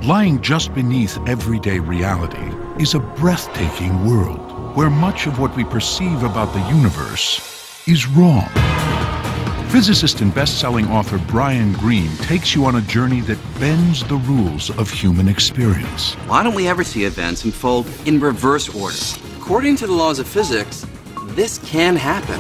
Lying just beneath everyday reality is a breathtaking world where much of what we perceive about the universe is wrong. Physicist and best-selling author Brian Greene takes you on a journey that bends the rules of human experience. Why don't we ever see events unfold in reverse order? According to the laws of physics, this can happen.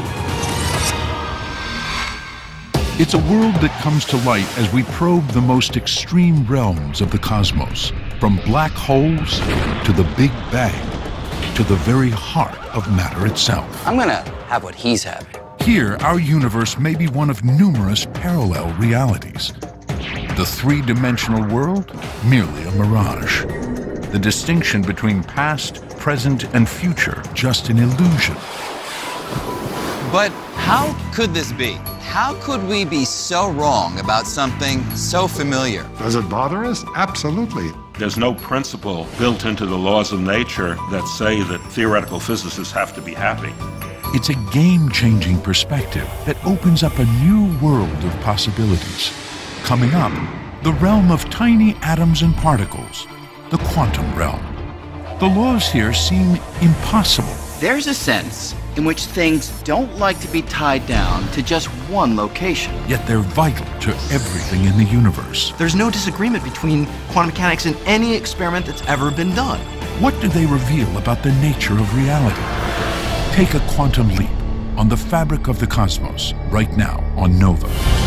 It's a world that comes to light as we probe the most extreme realms of the cosmos, from black holes to the Big Bang, to the very heart of matter itself. I'm gonna have what he's having. Here, our universe may be one of numerous parallel realities. The three-dimensional world, merely a mirage. The distinction between past, present, and future, just an illusion. But how could this be? How could we be so wrong about something so familiar? Does it bother us? Absolutely. There's no principle built into the laws of nature that say that theoretical physicists have to be happy. It's a game-changing perspective that opens up a new world of possibilities. Coming up, the realm of tiny atoms and particles, the quantum realm. The laws here seem impossible. There's a sense in which things don't like to be tied down to just one location. Yet they're vital to everything in the universe. There's no disagreement between quantum mechanics and any experiment that's ever been done. What do they reveal about the nature of reality? Take a quantum leap on the fabric of the cosmos right now on Nova.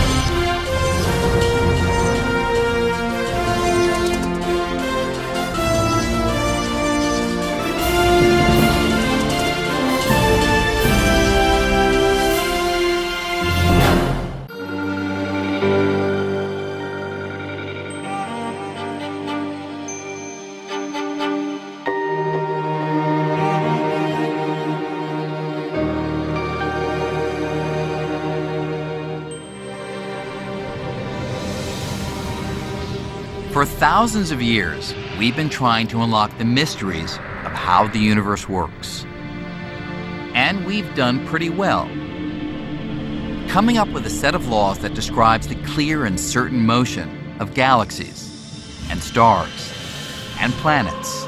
For thousands of years, we've been trying to unlock the mysteries of how the universe works. And we've done pretty well, coming up with a set of laws that describes the clear and certain motion of galaxies and stars and planets.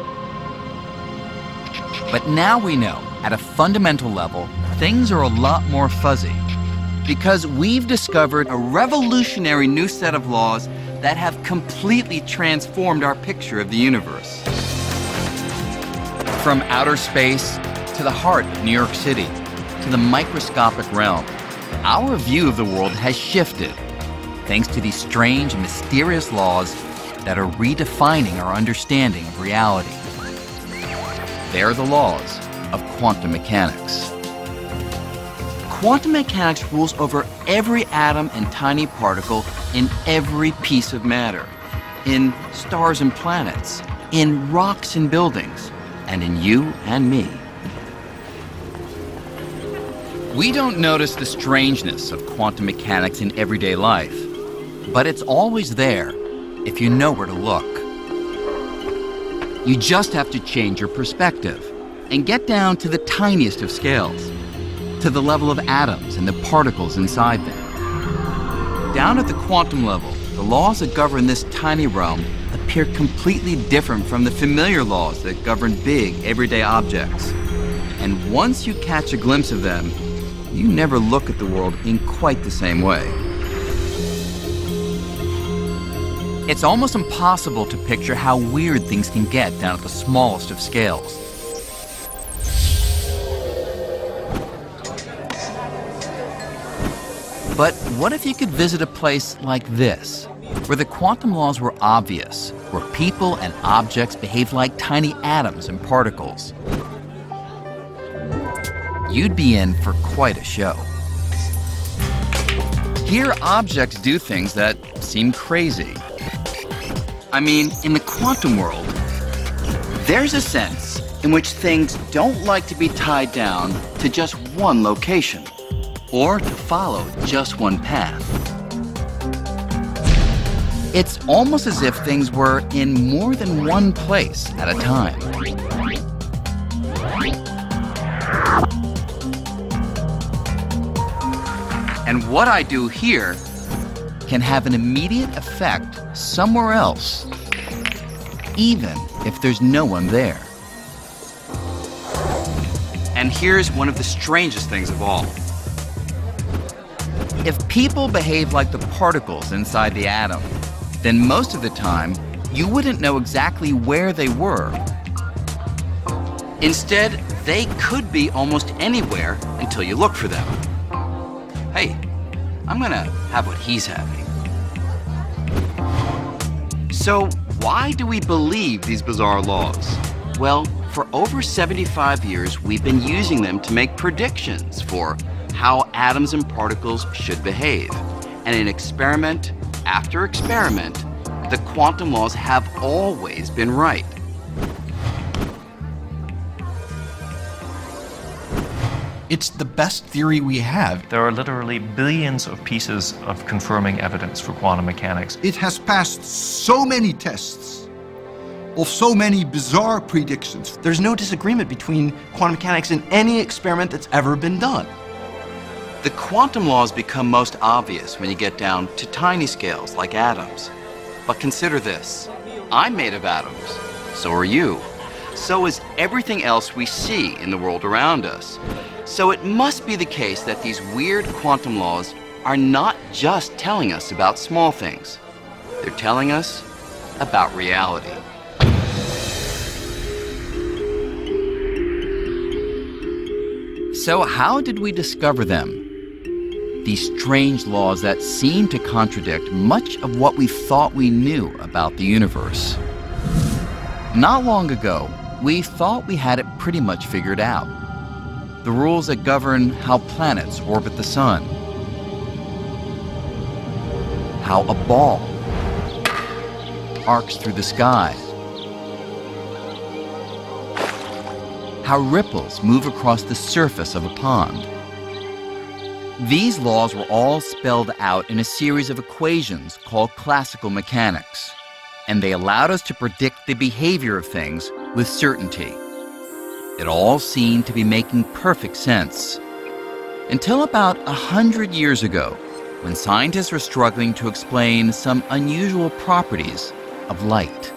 But now we know, at a fundamental level, things are a lot more fuzzy, because we've discovered a revolutionary new set of laws that have completely transformed our picture of the universe. From outer space to the heart of New York City to the microscopic realm, our view of the world has shifted thanks to these strange and mysterious laws that are redefining our understanding of reality. They are the laws of quantum mechanics. Quantum mechanics rules over every atom and tiny particle in every piece of matter, in stars and planets, in rocks and buildings, and in you and me. We don't notice the strangeness of quantum mechanics in everyday life, but it's always there if you know where to look. You just have to change your perspective and get down to the tiniest of scales, to the level of atoms and the particles inside them. Down at the quantum level, the laws that govern this tiny realm appear completely different from the familiar laws that govern big, everyday objects. And once you catch a glimpse of them, you never look at the world in quite the same way. It's almost impossible to picture how weird things can get down at the smallest of scales. But what if you could visit a place like this, where the quantum laws were obvious, where people and objects behave like tiny atoms and particles? You'd be in for quite a show. Here, objects do things that seem crazy. I mean, in the quantum world, there's a sense in which things don't like to be tied down to just one location, or to follow just one path. It's almost as if things were in more than one place at a time. And what I do here can have an immediate effect somewhere else. even if there's no one there. And here's one of the strangest things of all. If people behave like the particles inside the atom, then most of the time, you wouldn't know exactly where they were. Instead, they could be almost anywhere until you look for them. Hey, I'm gonna have what he's having. So, why do we believe these bizarre laws? Well, for over 75 years, we've been using them to make predictions for how atoms and particles should behave. And in experiment after experiment, the quantum laws have always been right. It's the best theory we have. There are literally billions of pieces of confirming evidence for quantum mechanics. It has passed so many tests of so many bizarre predictions. There's no disagreement between quantum mechanics and any experiment that's ever been done. The quantum laws become most obvious when you get down to tiny scales like atoms. But consider this. I'm made of atoms. So are you. So is everything else we see in the world around us. So it must be the case that these weird quantum laws are not just telling us about small things. They're telling us about reality. So how did we discover them? These strange laws that seem to contradict much of what we thought we knew about the universe. Not long ago, we thought we had it pretty much figured out. The rules that govern how planets orbit the sun. How a ball arcs through the sky. How ripples move across the surface of a pond. These laws were all spelled out in a series of equations called classical mechanics, and they allowed us to predict the behavior of things with certainty. It all seemed to be making perfect sense, until about 100 years ago, when scientists were struggling to explain some unusual properties of light.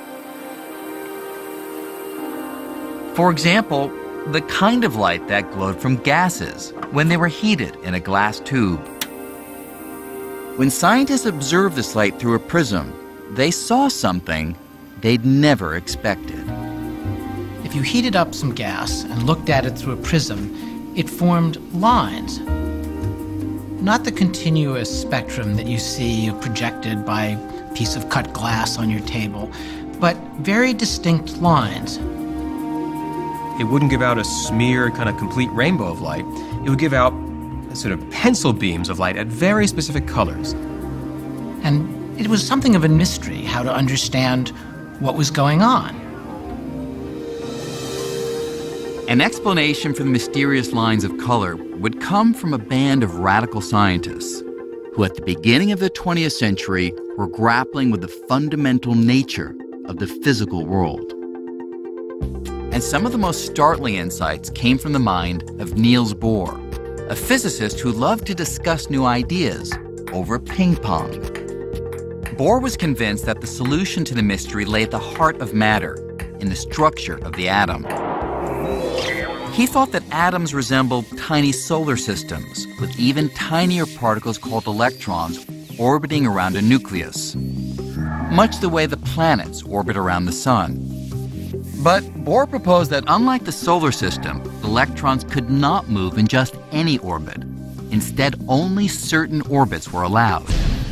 For example, the kind of light that glowed from gases when they were heated in a glass tube. When scientists observed this light through a prism, they saw something they'd never expected. If you heated up some gas and looked at it through a prism, it formed lines. Not the continuous spectrum that you see projected by a piece of cut glass on your table, but very distinct lines. It wouldn't give out a smeared kind of complete rainbow of light. It would give out sort of pencil beams of light at very specific colors. And it was something of a mystery how to understand what was going on. An explanation for the mysterious lines of color would come from a band of radical scientists who at the beginning of the 20th century were grappling with the fundamental nature of the physical world. And some of the most startling insights came from the mind of Niels Bohr, a physicist who loved to discuss new ideas over ping pong. Bohr was convinced that the solution to the mystery lay at the heart of matter, in the structure of the atom. He thought that atoms resembled tiny solar systems, with even tinier particles called electrons orbiting around a nucleus, much the way the planets orbit around the sun. But Bohr proposed that unlike the solar system, electrons could not move in just any orbit. Instead, only certain orbits were allowed.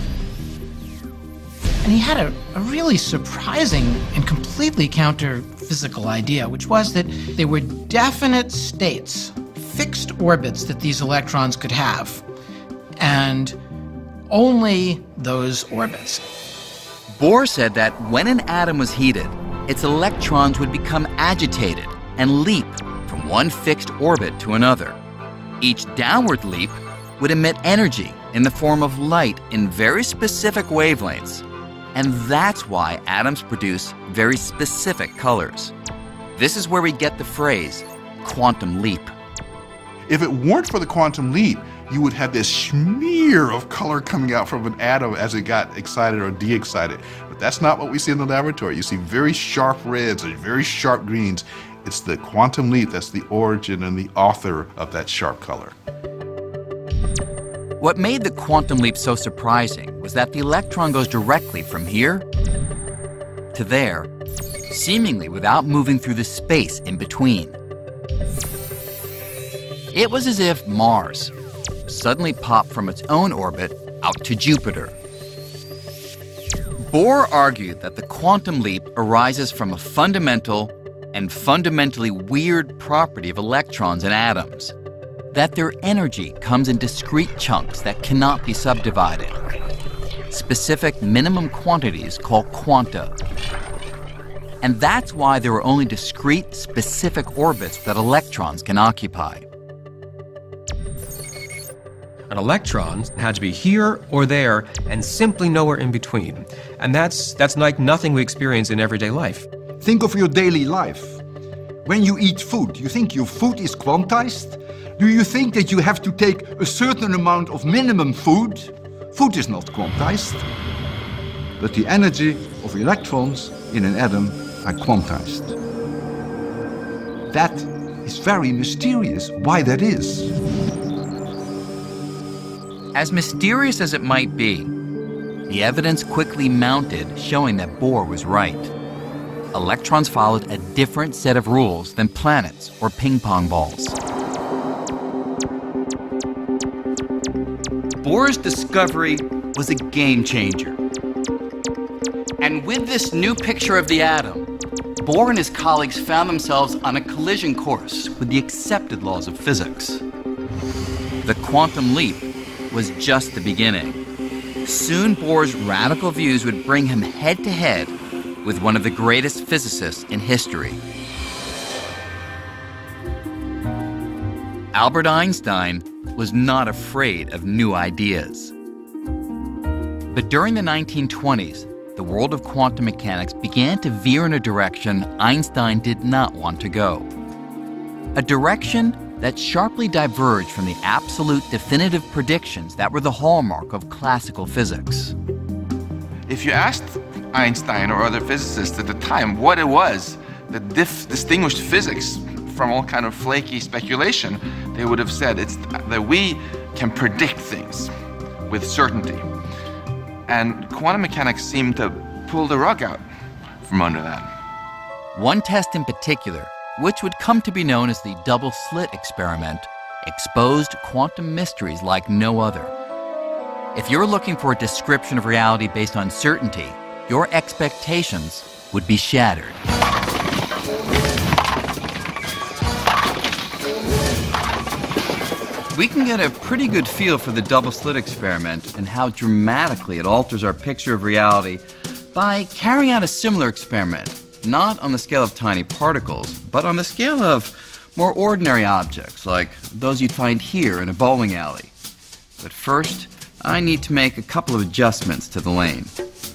And he had a really surprising and completely counter-physical idea, which was that there were definite states, fixed orbits that these electrons could have, and only those orbits. Bohr said that when an atom was heated, its electrons would become agitated and leap from one fixed orbit to another. Each downward leap would emit energy in the form of light in very specific wavelengths, and that's why atoms produce very specific colors. This is where we get the phrase quantum leap. If it weren't for the quantum leap, you would have this smear of color coming out from an atom as it got excited or de-excited. But That's not what we see in the laboratory. You see very sharp reds and very sharp greens. It's the quantum leap that's the origin and the author of that sharp color. What made the quantum leap so surprising was that the electron goes directly from here to there, seemingly without moving through the space in between. It was as if Mars suddenly popped from its own orbit out to Jupiter. Bohr argued that the quantum leap arises from a fundamental and fundamentally weird property of electrons and atoms, that their energy comes in discrete chunks that cannot be subdivided, specific minimum quantities called quanta. And that's why there are only discrete, specific orbits that electrons can occupy. An electron had to be here or there and simply nowhere in between. And that's like nothing we experience in everyday life. Think of your daily life. When you eat food, you think your food is quantized? Do you think that you have to take a certain amount of minimum food? Food is not quantized. But the energy of electrons in an atom are quantized. That is very mysterious, why that is. As mysterious as it might be, the evidence quickly mounted showing that Bohr was right. Electrons followed a different set of rules than planets or ping-pong balls. Bohr's discovery was a game changer. And with this new picture of the atom, Bohr and his colleagues found themselves on a collision course with the accepted laws of physics. The quantum leap was just the beginning. Soon Bohr's radical views would bring him head-to-head with one of the greatest physicists in history. Albert Einstein was not afraid of new ideas. But during the 1920s, the world of quantum mechanics began to veer in a direction Einstein did not want to go. A direction that sharply diverged from the absolute definitive predictions that were the hallmark of classical physics. If you asked Einstein or other physicists at the time what it was that distinguished physics from all kind of flaky speculation, they would have said it's that we can predict things with certainty. And quantum mechanics seemed to pull the rug out from under that. One test in particular, which would come to be known as the double-slit experiment, exposed quantum mysteries like no other. If you're looking for a description of reality based on certainty, your expectations would be shattered. We can get a pretty good feel for the double-slit experiment and how dramatically it alters our picture of reality by carrying out a similar experiment, not on the scale of tiny particles, but on the scale of more ordinary objects, like those you'd find here in a bowling alley. But first, I need to make a couple of adjustments to the lane.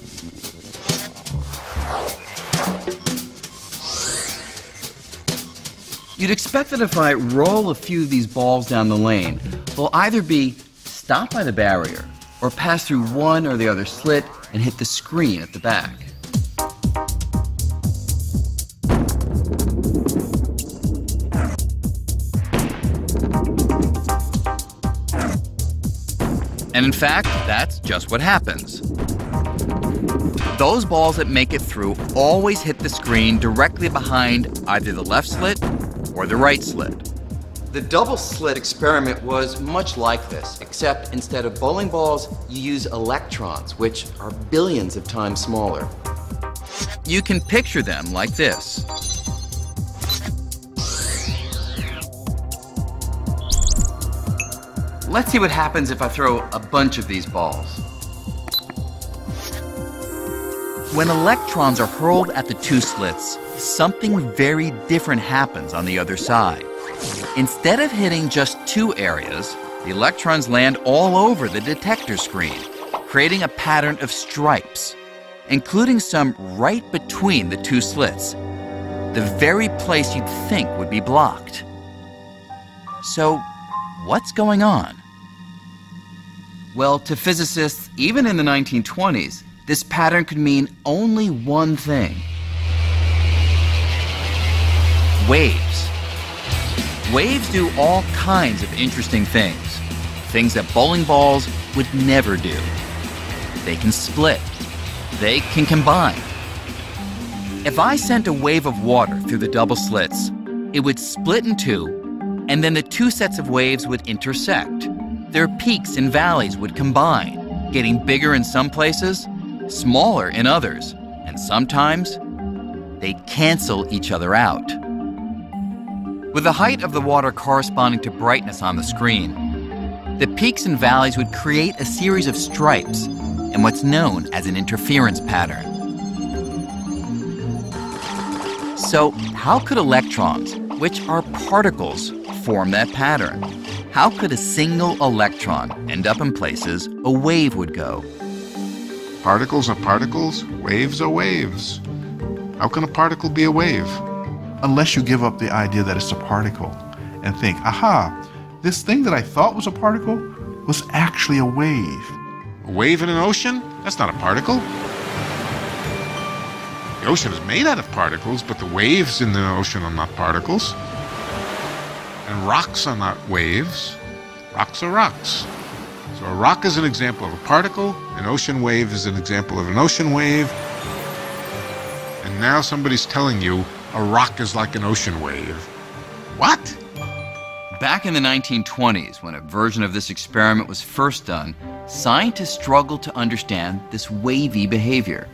You'd expect that if I roll a few of these balls down the lane, they'll either be stopped by the barrier or pass through one or the other slit and hit the screen at the back. And in fact, that's just what happens. Those balls that make it through always hit the screen directly behind either the left slit or the right slit. The double slit experiment was much like this, except instead of bowling balls, you use electrons, which are billions of times smaller. You can picture them like this. Let's see what happens if I throw a bunch of these balls. When electrons are hurled at the two slits, something very different happens on the other side. Instead of hitting just two areas, the electrons land all over the detector screen, creating a pattern of stripes, including some right between the two slits, the very place you'd think would be blocked. So, what's going on? Well, to physicists, even in the 1920s, this pattern could mean only one thing. Waves. Waves do all kinds of interesting things. Things that bowling balls would never do. They can split. They can combine. If I sent a wave of water through the double slits, it would split in two, and then the two sets of waves would intersect. Their peaks and valleys would combine, getting bigger in some places, smaller in others, and sometimes they'd cancel each other out. With the height of the water corresponding to brightness on the screen, the peaks and valleys would create a series of stripes and what's known as an interference pattern. So, how could electrons, which are particles, form that pattern? How could a single electron end up in places a wave would go? Particles are particles, waves are waves. How can a particle be a wave? Unless you give up the idea that it's a particle and think, aha, this thing that I thought was a particle was actually a wave. A wave in an ocean? That's not a particle. The ocean is made out of particles, but the waves in the ocean are not particles. And rocks are not waves. Rocks are rocks. So a rock is an example of a particle, an ocean wave is an example of an ocean wave. And now somebody's telling you a rock is like an ocean wave. What? Back in the 1920s, when a version of this experiment was first done, scientists struggled to understand this wavy behavior.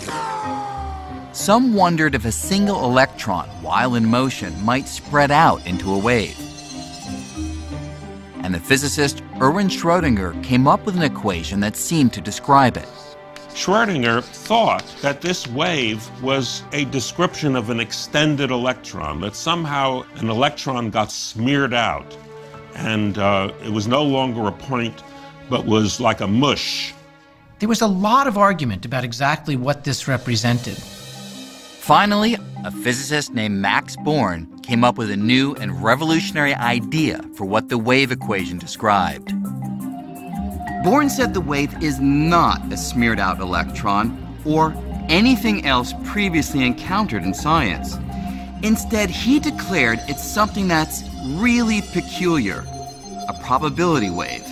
Some wondered if a single electron, while in motion, might spread out into a wave. And the physicist Erwin Schrödinger came up with an equation that seemed to describe it. Schrödinger thought that this wave was a description of an extended electron, that somehow an electron got smeared out, and it was no longer a point, but was like a mush. There was a lot of argument about exactly what this represented. Finally, a physicist named Max Born came up with a new and revolutionary idea for what the wave equation described. Born said the wave is not a smeared-out electron or anything else previously encountered in science. Instead, he declared it's something that's really peculiar, a probability wave.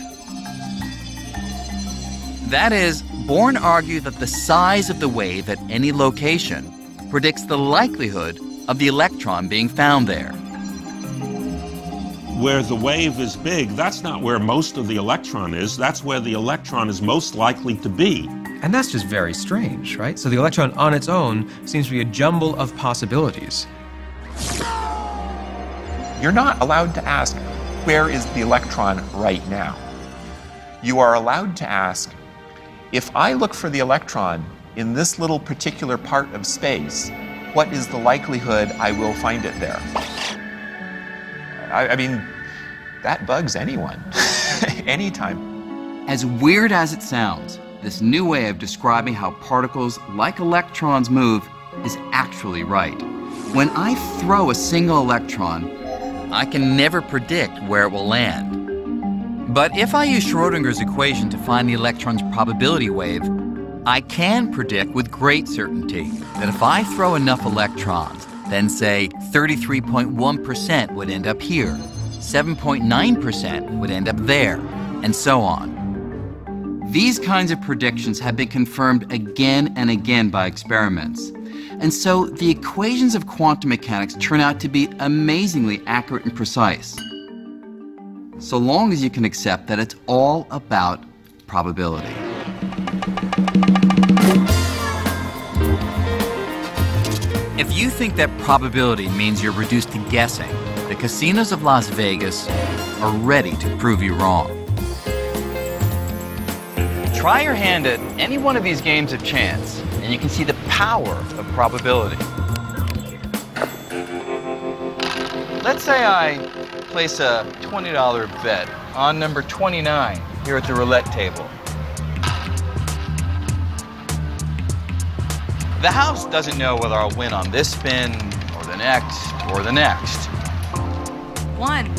That is, Born argued that the size of the wave at any location predicts the likelihood of the electron being found there. Where the wave is big, that's not where most of the electron is. That's where the electron is most likely to be. And that's just very strange, right? So the electron on its own seems to be a jumble of possibilities. You're not allowed to ask, where is the electron right now? You are allowed to ask, if I look for the electron in this little particular part of space, what is the likelihood I will find it there? I mean, that bugs anyone, anytime. As weird as it sounds, this new way of describing how particles like electrons move is actually right. When I throw a single electron, I can never predict where it will land. But if I use Schrödinger's equation to find the electron's probability wave, I can predict with great certainty that if I throw enough electrons, then say 33.1% would end up here, 7.9% would end up there, and so on. These kinds of predictions have been confirmed again and again by experiments. And so the equations of quantum mechanics turn out to be amazingly accurate and precise. So long as you can accept that it's all about probability. If you think that probability means you're reduced to guessing, the casinos of Las Vegas are ready to prove you wrong. Try your hand at any one of these games of chance, and you can see the power of probability. Let's say I place a $20 bet on number 29 here at the roulette table. The house doesn't know whether I'll win on this spin, or the next, or the next. 1.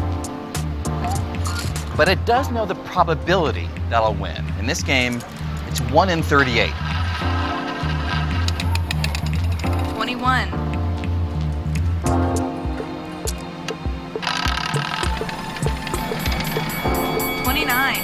But it does know the probability that I'll win. In this game, it's It's 1 in 38. 21. 29.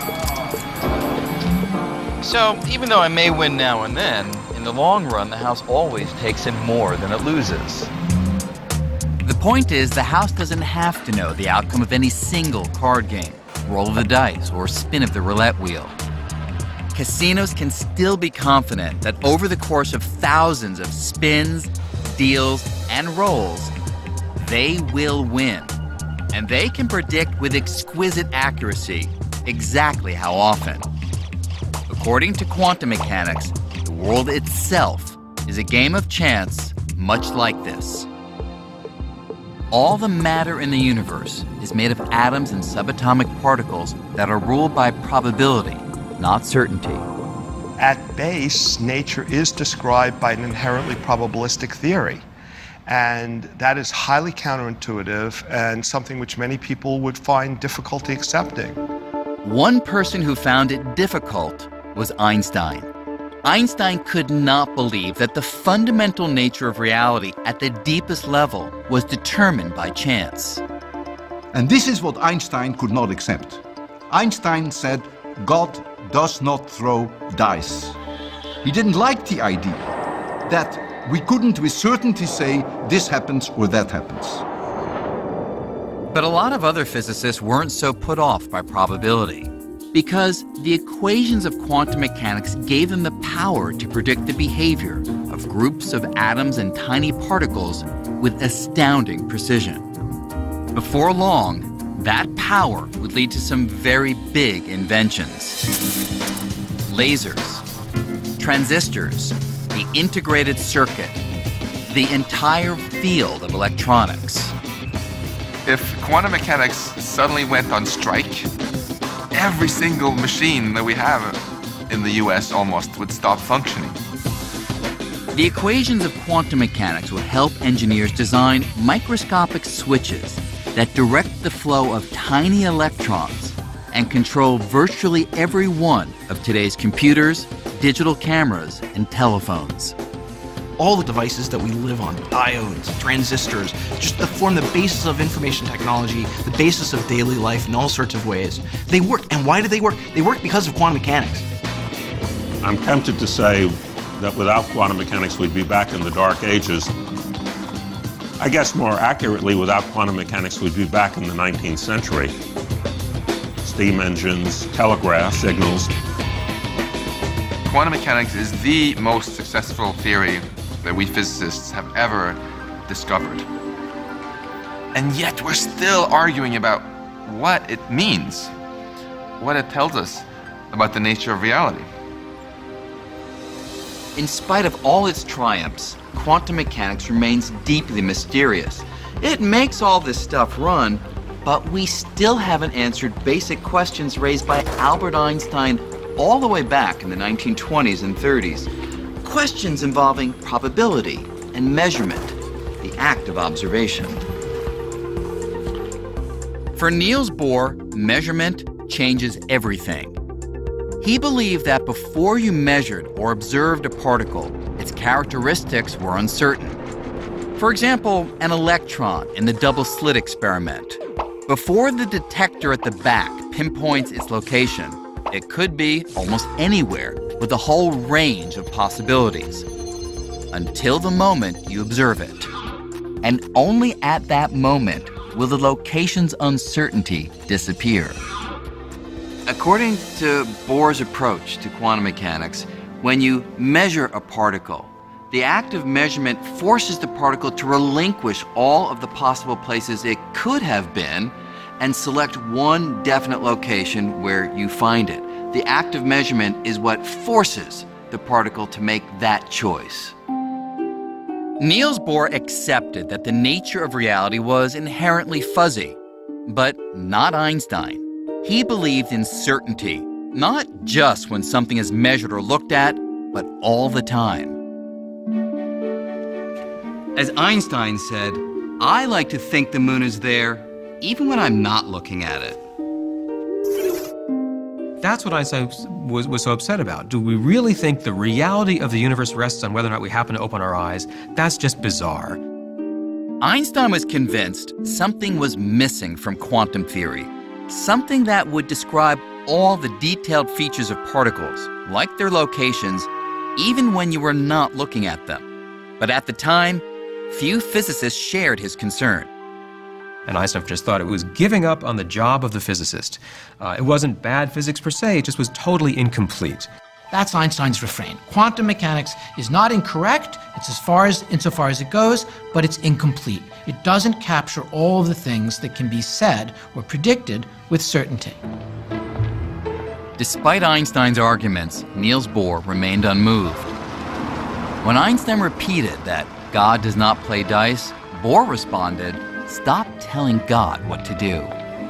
So, even though I may win now and then, in the long run, the house always takes in more than it loses. The point is, the house doesn't have to know the outcome of any single card game, roll of the dice, or spin of the roulette wheel. Casinos can still be confident that over the course of thousands of spins, deals, and rolls, they will win. And they can predict with exquisite accuracy exactly how often. According to quantum mechanics, the world itself is a game of chance, much like this. All the matter in the universe is made of atoms and subatomic particles that are ruled by probability, not certainty. At base, nature is described by an inherently probabilistic theory. And that is highly counterintuitive and something which many people would find difficulty accepting. One person who found it difficult was Einstein. Einstein could not believe that the fundamental nature of reality at the deepest level was determined by chance. And this is what Einstein could not accept. Einstein said, God does not throw dice. He didn't like the idea that we couldn't with certainty say this happens or that happens. But a lot of other physicists weren't so put off by probability, because the equations of quantum mechanics gave them the power to predict the behavior of groups of atoms and tiny particles with astounding precision. Before long, that power would lead to some very big inventions. Lasers, transistors, the integrated circuit, the entire field of electronics. If quantum mechanics suddenly went on strike, every single machine that we have in the US almost would stop functioning. The equations of quantum mechanics will help engineers design microscopic switches that direct the flow of tiny electrons and control virtually every one of today's computers, digital cameras, and telephones. All the devices that we live on, diodes, transistors, just that form the basis of information technology, the basis of daily life in all sorts of ways. They work. And why do they work? They work because of quantum mechanics. I'm tempted to say that without quantum mechanics, we'd be back in the dark ages. I guess more accurately, without quantum mechanics, we'd be back in the 19th century. Steam engines, telegraph signals. Quantum mechanics is the most successful theory that we physicists have ever discovered. And yet we're still arguing about what it means, what it tells us about the nature of reality. In spite of all its triumphs, quantum mechanics remains deeply mysterious. It makes all this stuff run, but we still haven't answered basic questions raised by Albert Einstein all the way back in the 1920s and 30s. Questions involving probability and measurement, the act of observation. For Niels Bohr, measurement changes everything. He believed that before you measured or observed a particle, its characteristics were uncertain. For example, an electron in the double-slit experiment. Before the detector at the back pinpoints its location, it could be almost anywhere with a whole range of possibilities. Until the moment you observe it. And only at that moment will the location's uncertainty disappear. According to Bohr's approach to quantum mechanics, when you measure a particle, the act of measurement forces the particle to relinquish all of the possible places it could have been and select one definite location where you find it. The act of measurement is what forces the particle to make that choice. Niels Bohr accepted that the nature of reality was inherently fuzzy, but not Einstein. He believed in certainty, not just when something is measured or looked at, but all the time. As Einstein said, I like to think the moon is there even when I'm not looking at it. That's what Einstein was so upset about. Do we really think the reality of the universe rests on whether or not we happen to open our eyes? That's just bizarre. Einstein was convinced something was missing from quantum theory, something that would describe all the detailed features of particles, like their locations, even when you were not looking at them. But at the time, few physicists shared his concern. And Einstein just thought it was giving up on the job of the physicist. It wasn't bad physics per se, it just was totally incomplete. That's Einstein's refrain. Quantum mechanics is not incorrect, it's insofar as it goes, but it's incomplete. It doesn't capture all of the things that can be said or predicted with certainty. Despite Einstein's arguments, Niels Bohr remained unmoved. When Einstein repeated that God does not play dice, Bohr responded, "Stop telling God what to do."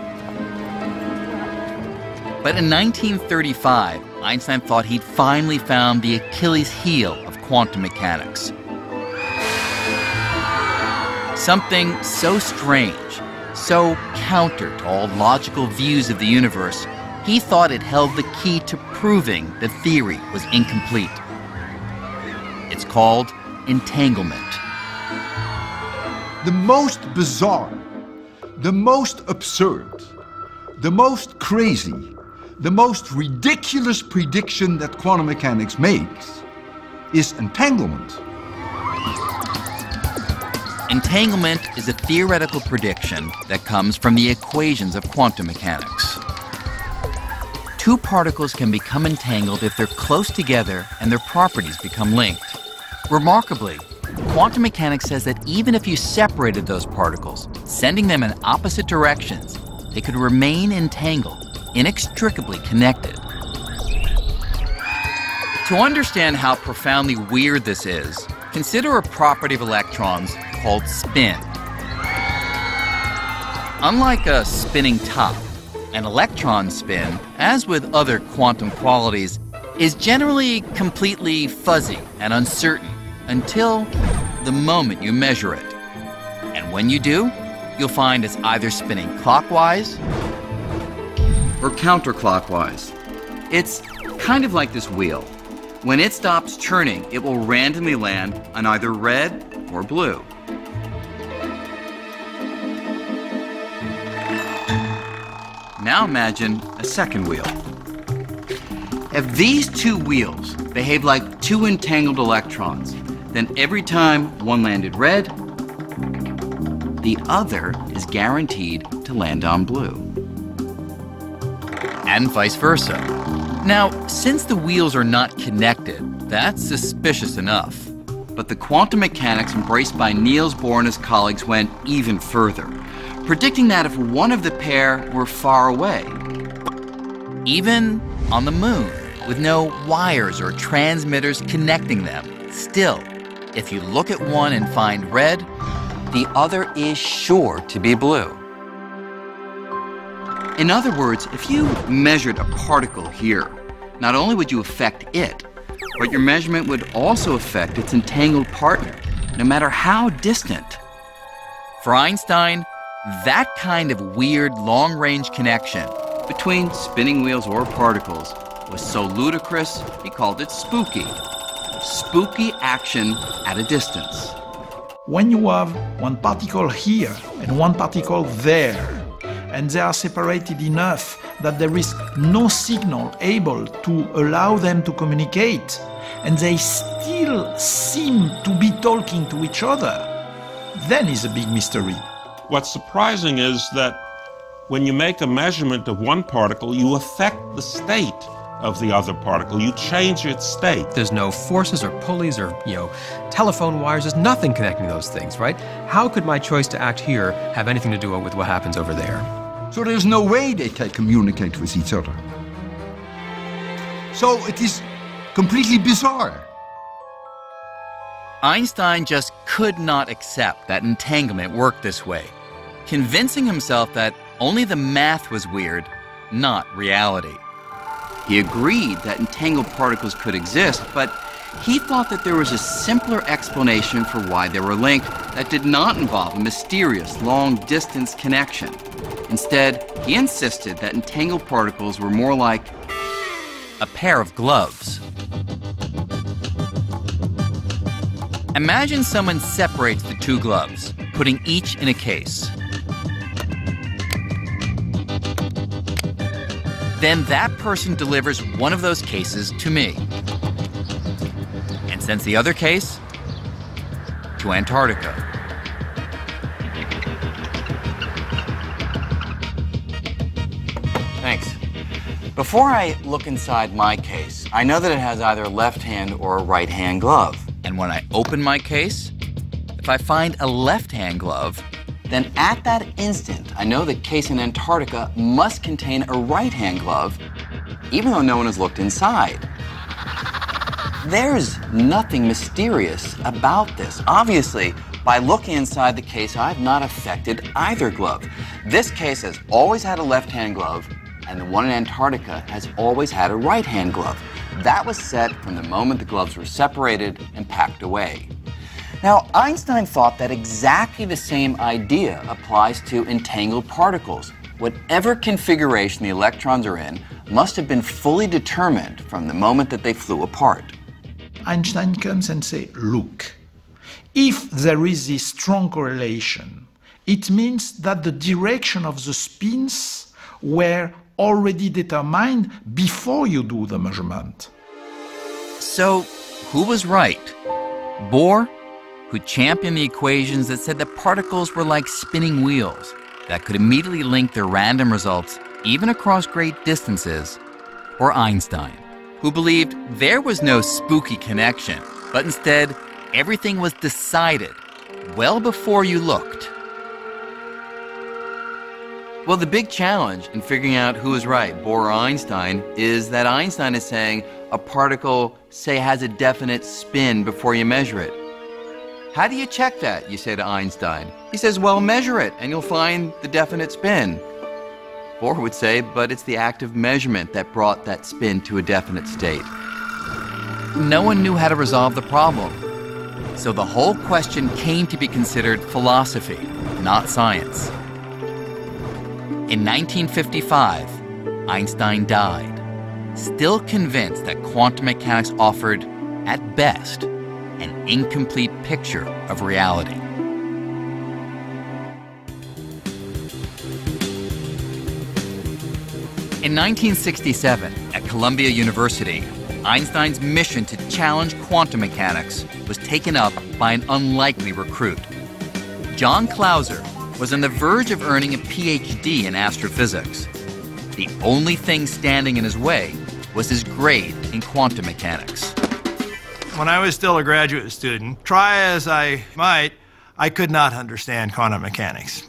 But in 1935, Einstein thought he'd finally found the Achilles heel of quantum mechanics. Something so strange, so counter to all logical views of the universe, he thought it held the key to proving the theory was incomplete. It's called entanglement. The most bizarre, the most absurd, the most crazy, the most ridiculous prediction that quantum mechanics makes is entanglement. Entanglement is a theoretical prediction that comes from the equations of quantum mechanics. Two particles can become entangled if they're close together and their properties become linked. Remarkably, quantum mechanics says that even if you separated those particles, sending them in opposite directions, they could remain entangled, inextricably connected. To understand how profoundly weird this is, consider a property of electrons called spin. Unlike a spinning top, an electron spin, as with other quantum qualities, is generally completely fuzzy and uncertain until the moment you measure it. And when you do, you'll find it's either spinning clockwise or counterclockwise. It's kind of like this wheel. When it stops turning, it will randomly land on either red or blue. Now imagine a second wheel. If these two wheels behave like two entangled electrons, then every time one landed red, the other is guaranteed to land on blue. And vice versa. Now, since the wheels are not connected, that's suspicious enough. But the quantum mechanics embraced by Niels Bohr and his colleagues went even further, predicting that if one of the pair were far away, even on the moon, with no wires or transmitters connecting them, still, if you look at one and find red, the other is sure to be blue. In other words, if you measured a particle here, not only would you affect it, but your measurement would also affect its entangled partner, no matter how distant. For Einstein, that kind of weird long-range connection between spinning wheels or particles was so ludicrous, he called it spooky. Spooky action at a distance. When you have one particle here and one particle there, and they are separated enough that there is no signal able to allow them to communicate, and they still seem to be talking to each other, then is a big mystery. What's surprising is that when you make a measurement of one particle, you affect the state of the other particle. You change its state. There's no forces or pulleys or, telephone wires. There's nothing connecting those things, right? How could my choice to act here have anything to do with what happens over there? So there's no way they can communicate with each other. So it is completely bizarre. Einstein just could not accept that entanglement worked this way, convincing himself that only the math was weird, not reality. He agreed that entangled particles could exist, but he thought that there was a simpler explanation for why they were linked that did not involve a mysterious long-distance connection. Instead, he insisted that entangled particles were more like a pair of gloves. Imagine someone separates the two gloves, putting each in a case. Then that person delivers one of those cases to me and sends the other case to Antarctica. Thanks. Before I look inside my case, I know that it has either a left hand or a right hand glove. And when I open my case, if I find a left hand glove, then at that instant, I know the case in Antarctica must contain a right hand glove, even though no one has looked inside. There's nothing mysterious about this. Obviously, by looking inside the case, I've not affected either glove. This case has always had a left-hand glove, and the one in Antarctica has always had a right-hand glove. That was set from the moment the gloves were separated and packed away. Now, Einstein thought that exactly the same idea applies to entangled particles. Whatever configuration the electrons are in must have been fully determined from the moment that they flew apart. Einstein comes and says, look, if there is this strong correlation, it means that the direction of the spins were already determined before you do the measurement. So, who was right? Bohr, who championed the equations that said that particles were like spinning wheels that could immediately link their random results even across great distances, or Einstein, who believed there was no spooky connection, but instead everything was decided well before you looked? Well, the big challenge in figuring out who is right, Bohr or Einstein, is that Einstein is saying a particle, say, has a definite spin before you measure it. How do you check that, you say to Einstein? He says, well, measure it, and you'll find the definite spin. Bohr would say, but it's the act of measurement that brought that spin to a definite state. No one knew how to resolve the problem. So the whole question came to be considered philosophy, not science. In 1955, Einstein died, still convinced that quantum mechanics offered, at best, an incomplete picture of reality. In 1967, at Columbia University, Einstein's mission to challenge quantum mechanics was taken up by an unlikely recruit. John Clauser was on the verge of earning a PhD in astrophysics. The only thing standing in his way was his grade in quantum mechanics. When I was still a graduate student, try as I might, I could not understand quantum mechanics.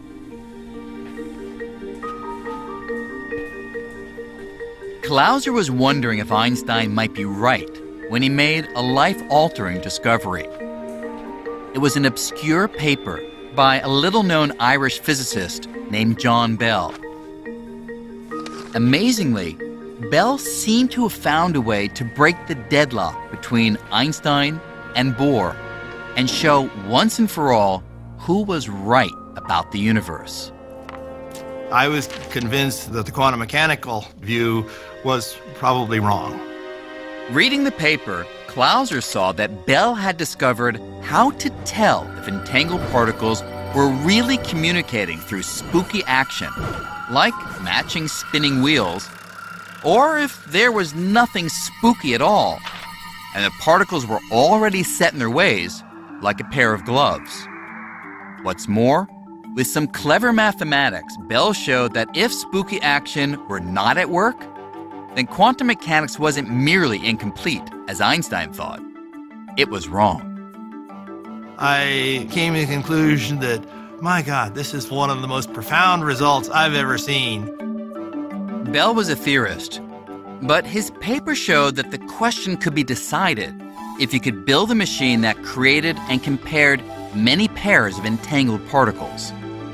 Clauser was wondering if Einstein might be right when he made a life-altering discovery. It was an obscure paper by a little-known Irish physicist named John Bell. Amazingly, Bell seemed to have found a way to break the deadlock between Einstein and Bohr and show once and for all who was right about the universe. I was convinced that the quantum mechanical view was probably wrong. Reading the paper, Clauser saw that Bell had discovered how to tell if entangled particles were really communicating through spooky action, like matching spinning wheels, or if there was nothing spooky at all, and the particles were already set in their ways, like a pair of gloves. What's more, with some clever mathematics, Bell showed that if spooky action were not at work, then quantum mechanics wasn't merely incomplete, as Einstein thought. It was wrong. I came to the conclusion that, my God, this is one of the most profound results I've ever seen. Bell was a theorist, but his paper showed that the question could be decided if you could build a machine that created and compared many pairs of entangled particles.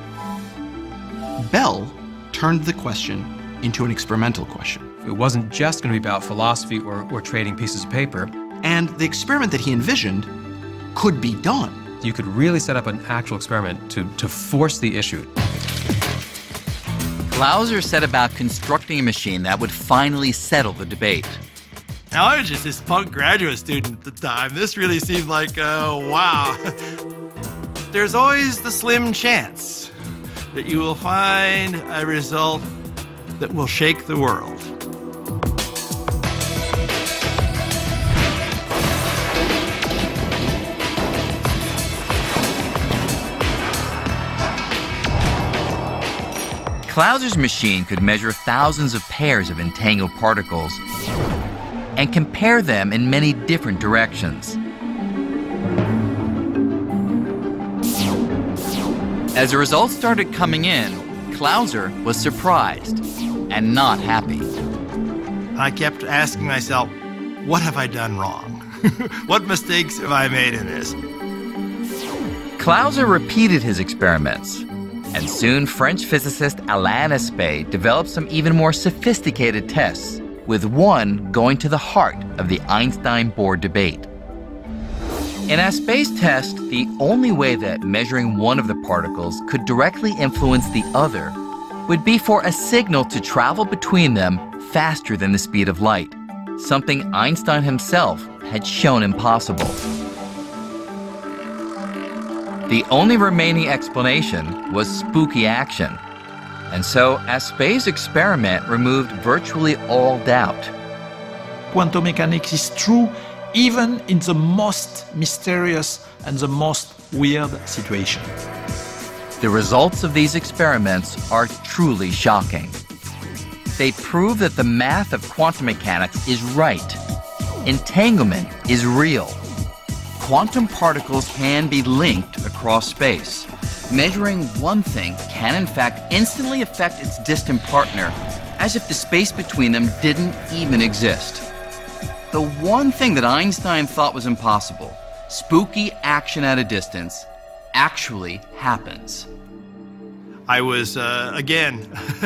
Bell turned the question into an experimental question. It wasn't just going to be about philosophy or trading pieces of paper. And the experiment that he envisioned could be done. You could really set up an actual experiment to force the issue. Clauser set about constructing a machine that would finally settle the debate. Now, I was just this punk graduate student at the time. This really seemed like, wow. There's always the slim chance that you will find a result that will shake the world. Clauser's machine could measure thousands of pairs of entangled particles and compare them in many different directions. As the results started coming in, Clauser was surprised and not happy. I kept asking myself, what have I done wrong? What mistakes have I made in this? Clauser repeated his experiments, and soon French physicist Alain Aspect developed some even more sophisticated tests, with one going to the heart of the Einstein-Bohr debate. In Aspect's test, the only way that measuring one of the particles could directly influence the other would be for a signal to travel between them faster than the speed of light, something Einstein himself had shown impossible. The only remaining explanation was spooky action, and so Aspect's experiment removed virtually all doubt. Quantum mechanics is true even in the most mysterious and the most weird situation. The results of these experiments are truly shocking. They prove that the math of quantum mechanics is right. Entanglement is real. Quantum particles can be linked across space. Measuring one thing can in fact instantly affect its distant partner, as if the space between them didn't even exist. The one thing that Einstein thought was impossible, spooky action at a distance, actually happens. I was, again,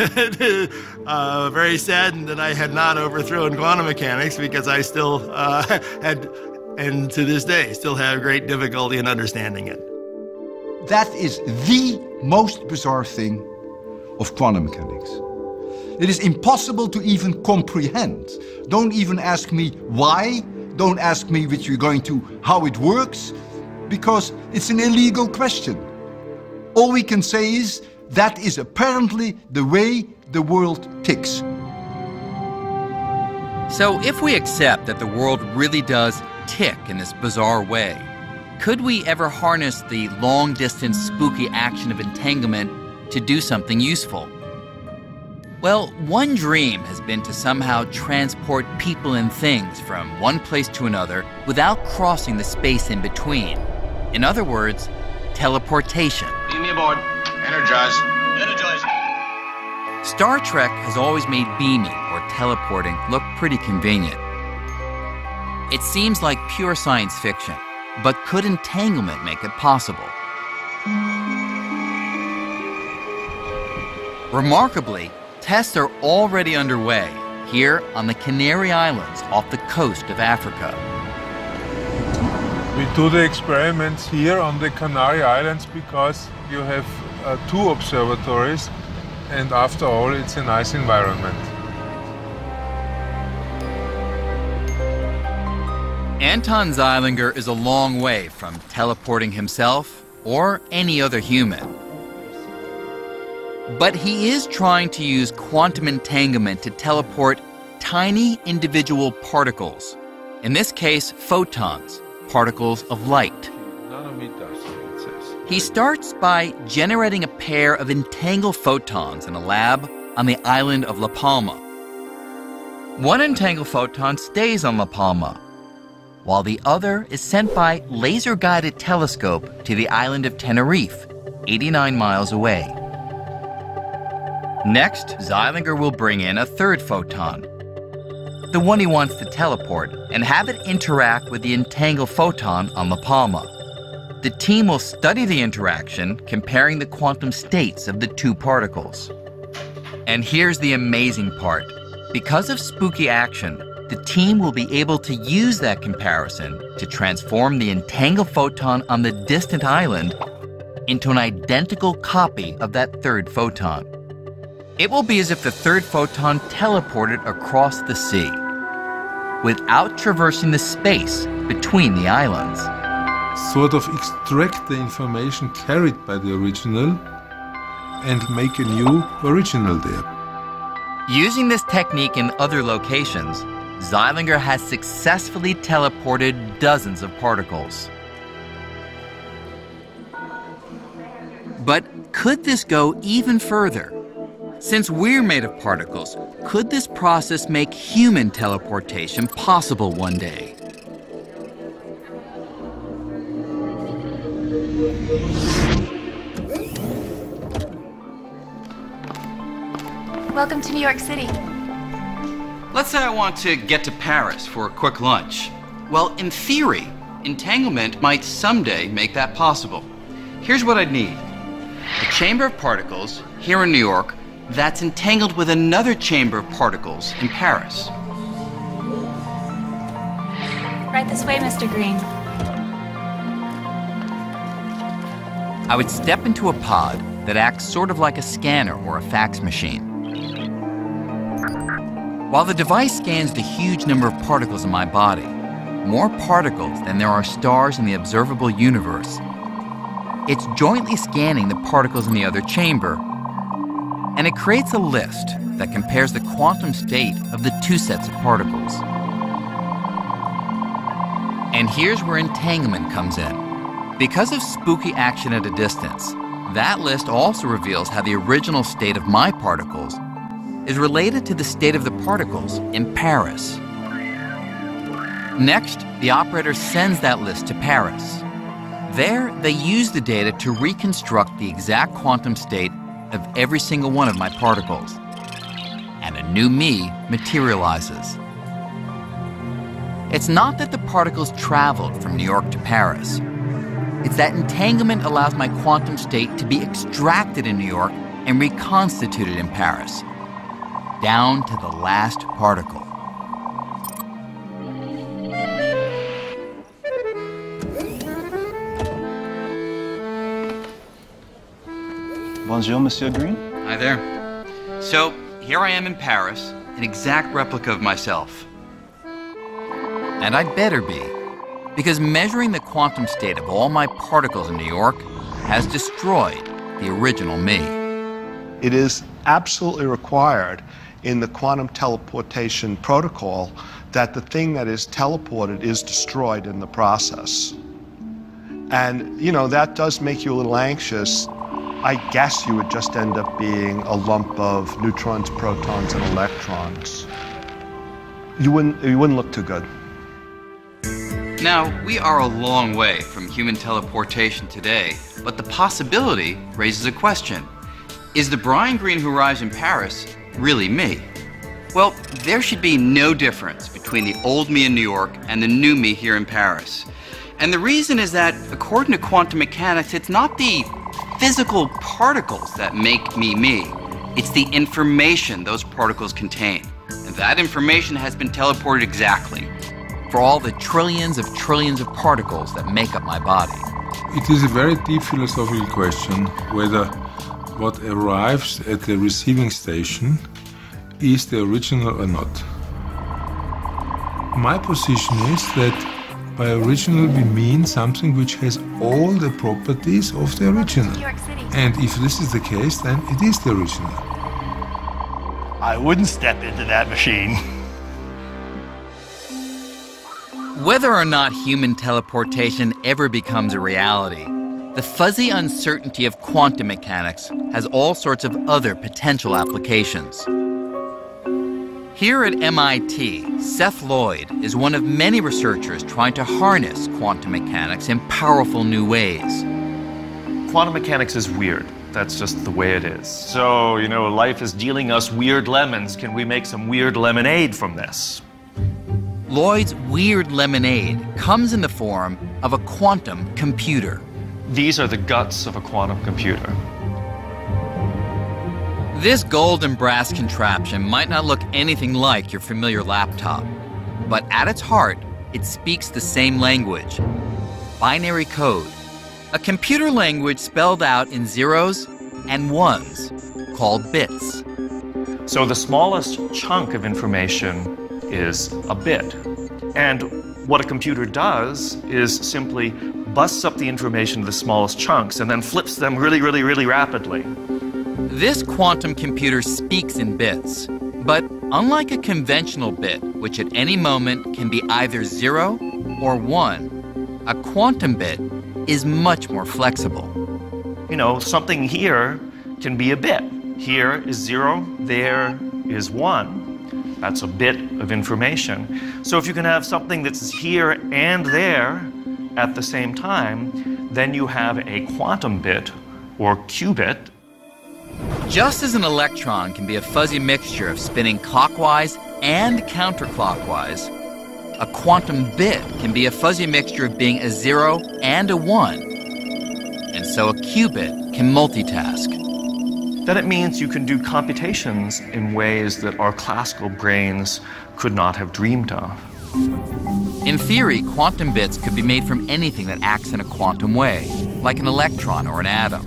very saddened that I had not overthrown quantum mechanics, because I still had, and to this day, still have great difficulty in understanding it. That is the most bizarre thing of quantum mechanics. It is impossible to even comprehend. Don't even ask me why. Don't ask me which you're going to, how it works, because it's an illegal question. All we can say is that is apparently the way the world ticks. So if we accept that the world really does tick in this bizarre way, could we ever harness the long-distance spooky action of entanglement to do something useful? Well, one dream has been to somehow transport people and things from one place to another without crossing the space in between. In other words, teleportation. Lead me aboard. Energize. Energize. Star Trek has always made beaming or teleporting look pretty convenient. It seems like pure science fiction, but could entanglement make it possible? Remarkably, tests are already underway here on the Canary Islands off the coast of Africa. We do the experiments here on the Canary Islands because you have 2 observatories, and after all, it's a nice environment. Anton Zeilinger is a long way from teleporting himself or any other human. But he is trying to use quantum entanglement to teleport tiny individual particles. In this case, photons, particles of light. Nanometers, it says. He starts by generating a pair of entangled photons in a lab on the island of La Palma. One entangled photon stays on La Palma, while the other is sent by laser-guided telescope to the island of Tenerife, 89 miles away. Next, Zeilinger will bring in a third photon, the one he wants to teleport, and have it interact with the entangled photon on La Palma. The team will study the interaction, comparing the quantum states of the 2 particles. And here's the amazing part. Because of spooky action, the team will be able to use that comparison to transform the entangled photon on the distant island into an identical copy of that third photon. It will be as if the third photon teleported across the sea, without traversing the space between the islands. Sort of extract the information carried by the original and make a new original there. Using this technique in other locations, Zeilinger has successfully teleported dozens of particles. But could this go even further? Since we're made of particles, could this process make human teleportation possible one day? Welcome to New York City. Let's say I want to get to Paris for a quick lunch. Well, in theory, entanglement might someday make that possible. Here's what I'd need. A chamber of particles here in New York that's entangled with another chamber of particles in Paris. Right this way, Mr. Green. I would step into a pod that acts sort of like a scanner or a fax machine. While the device scans the huge number of particles in my body, more particles than there are stars in the observable universe, it's jointly scanning the particles in the other chamber, and it creates a list that compares the quantum state of the two sets of particles. And here's where entanglement comes in. Because of spooky action at a distance, that list also reveals how the original state of my particles is related to the state of the particles in Paris. Next, the operator sends that list to Paris. There, they use the data to reconstruct the exact quantum state of every single one of my particles, and a new me materializes. It's not that the particles traveled from New York to Paris. It's that entanglement allows my quantum state to be extracted in New York and reconstituted in Paris, down to the last particle. Bonjour, Monsieur Green. Hi there. So, here I am in Paris, an exact replica of myself. And I'd better be, because measuring the quantum state of all my particles in New York has destroyed the original me. It is absolutely required in the quantum teleportation protocol that the thing that is teleported is destroyed in the process. And, you know, that does make you a little anxious. I guess you would just end up being a lump of neutrons, protons, and electrons. You wouldn't look too good. Now, we are a long way from human teleportation today, but the possibility raises a question. Is the Brian Greene who arrives in Paris really me? Well, there should be no difference between the old me in New York and the new me here in Paris. And the reason is that, according to quantum mechanics, it's not the physical particles that make me me. It's the information those particles contain. And that information has been teleported exactly for all the trillions of particles that make up my body. It is a very deep philosophical question whether what arrives at the receiving station is the original or not. My position is that by original we mean something which has all the properties of the original. And if this is the case, then it is the original. I wouldn't step into that machine. Whether or not human teleportation ever becomes a reality, the fuzzy uncertainty of quantum mechanics has all sorts of other potential applications. Here at MIT, Seth Lloyd is one of many researchers trying to harness quantum mechanics in powerful new ways. Quantum mechanics is weird. That's just the way it is. So, you know, life is dealing us weird lemons. Can we make some weird lemonade from this? Lloyd's weird lemonade comes in the form of a quantum computer. These are the guts of a quantum computer. This gold and brass contraption might not look anything like your familiar laptop, but at its heart, it speaks the same language: binary code, a computer language spelled out in zeros and ones called bits. So the smallest chunk of information is a bit. And what a computer does is simply busts up the information to the smallest chunks and then flips them really, really, really rapidly. This quantum computer speaks in bits, but unlike a conventional bit, which at any moment can be either 0 or 1, a quantum bit is much more flexible. You know, something here can be a bit. Here is 0, there is 1. That's a bit of information. So if you can have something that's here and there at the same time, then you have a quantum bit or qubit. Just as an electron can be a fuzzy mixture of spinning clockwise and counterclockwise, a quantum bit can be a fuzzy mixture of being a 0 and a 1. And so a qubit can multitask. Then it means you can do computations in ways that our classical brains could not have dreamed of. In theory, quantum bits could be made from anything that acts in a quantum way, like an electron or an atom.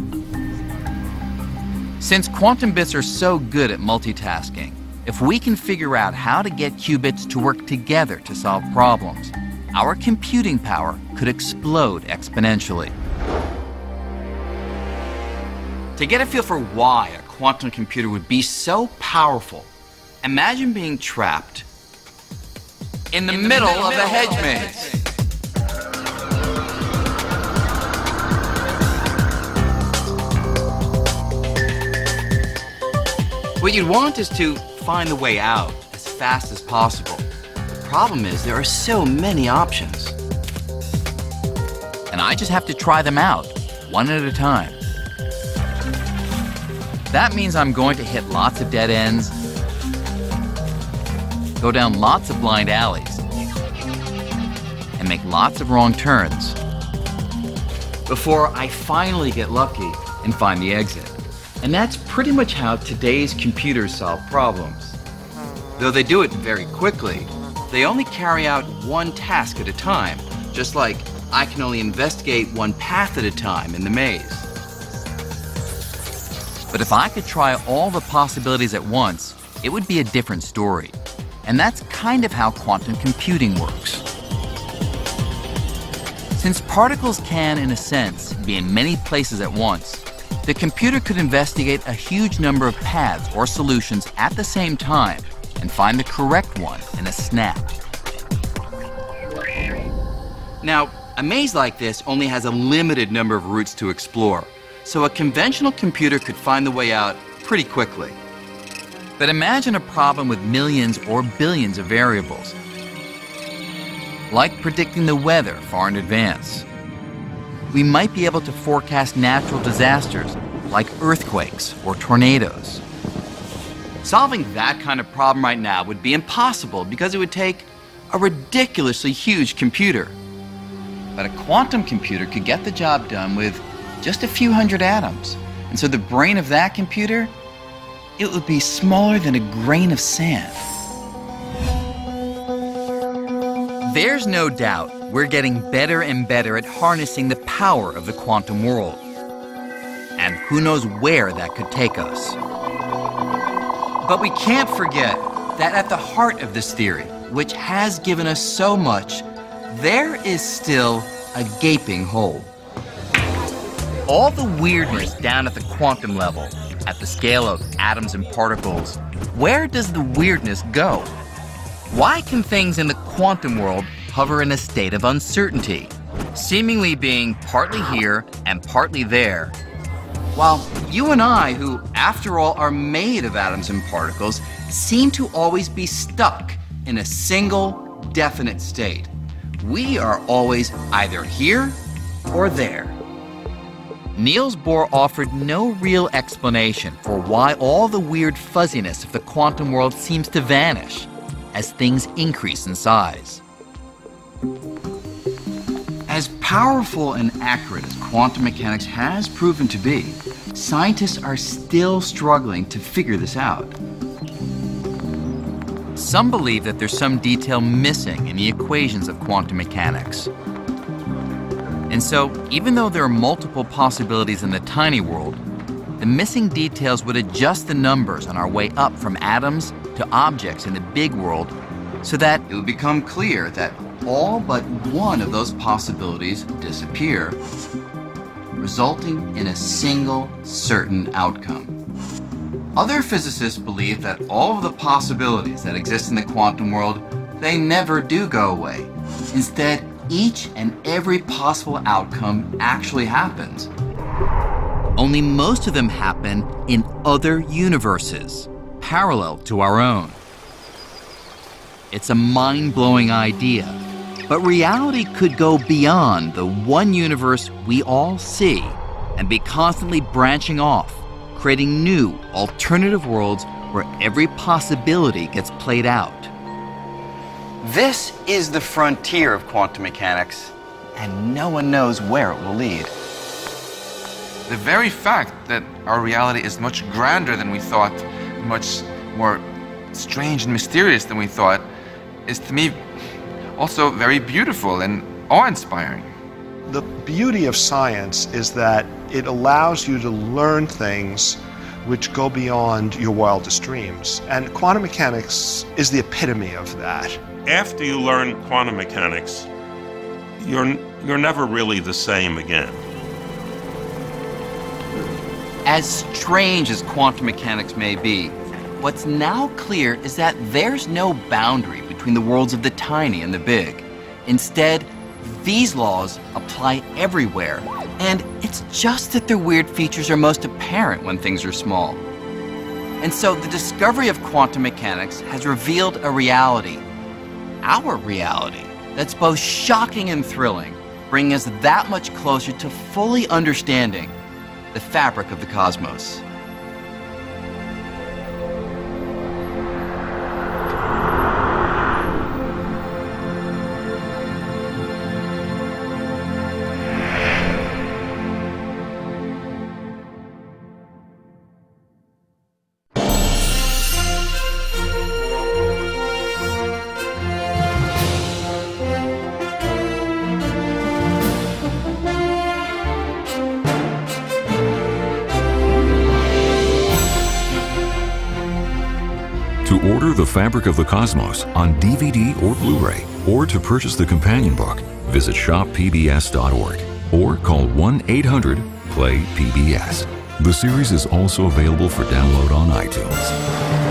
Since quantum bits are so good at multitasking, if we can figure out how to get qubits to work together to solve problems, our computing power could explode exponentially. To get a feel for why a quantum computer would be so powerful, imagine being trapped in the middle of the hedge maze. What you'd want is to find the way out as fast as possible. The problem is there are so many options. And I just have to try them out, one at a time. That means I'm going to hit lots of dead ends, go down lots of blind alleys, and make lots of wrong turns before I finally get lucky and find the exit. And that's pretty much how today's computers solve problems. Though they do it very quickly, they only carry out one task at a time, just like I can only investigate one path at a time in the maze. But if I could try all the possibilities at once, it would be a different story. And that's kind of how quantum computing works. Since particles can, in a sense, be in many places at once, the computer could investigate a huge number of paths or solutions at the same time and find the correct one in a snap. Now, a maze like this only has a limited number of routes to explore, so a conventional computer could find the way out pretty quickly. But imagine a problem with millions or billions of variables, like predicting the weather far in advance. We might be able to forecast natural disasters like earthquakes or tornadoes. Solving that kind of problem right now would be impossible because it would take a ridiculously huge computer. But a quantum computer could get the job done with just a few hundred atoms. And so the brain of that computer, it would be smaller than a grain of sand. There's no doubt we're getting better and better at harnessing the power of the quantum world. And who knows where that could take us. But we can't forget that at the heart of this theory, which has given us so much, there is still a gaping hole. All the weirdness down at the quantum level, at the scale of atoms and particles, where does the weirdness go? Why can things in the quantum world hover in a state of uncertainty, seemingly being partly here and partly there, while you and I, who after all are made of atoms and particles, seem to always be stuck in a single, definite state? We are always either here or there. Niels Bohr offered no real explanation for why all the weird fuzziness of the quantum world seems to vanish as things increase in size. As powerful and accurate as quantum mechanics has proven to be, scientists are still struggling to figure this out. Some believe that there's some detail missing in the equations of quantum mechanics. And so, even though there are multiple possibilities in the tiny world, the missing details would adjust the numbers on our way up from atoms to objects in the big world so that it would become clear that all but one of those possibilities disappear, resulting in a single certain outcome. Other physicists believe that all of the possibilities that exist in the quantum world, they never do go away. Instead, each and every possible outcome actually happens. Only most of them happen in other universes, parallel to our own. It's a mind-blowing idea, but reality could go beyond the one universe we all see and be constantly branching off, creating new, alternative worlds where every possibility gets played out. This is the frontier of quantum mechanics, and no one knows where it will lead. The very fact that our reality is much grander than we thought, much more strange and mysterious than we thought, is to me also very beautiful and awe-inspiring. The beauty of science is that it allows you to learn things which go beyond your wildest dreams. And quantum mechanics is the epitome of that. After you learn quantum mechanics, you're never really the same again. As strange as quantum mechanics may be, what's now clear is that there's no boundary between the worlds of the tiny and the big. Instead, these laws apply everywhere, and it's just that their weird features are most apparent when things are small. And so the discovery of quantum mechanics has revealed a reality, our reality, that's both shocking and thrilling, bringing us that much closer to fully understanding the fabric of the cosmos. To order The Fabric of the Cosmos on DVD or Blu-ray, or to purchase the companion book, visit shoppbs.org or call 1-800-PLAY-PBS. The series is also available for download on iTunes.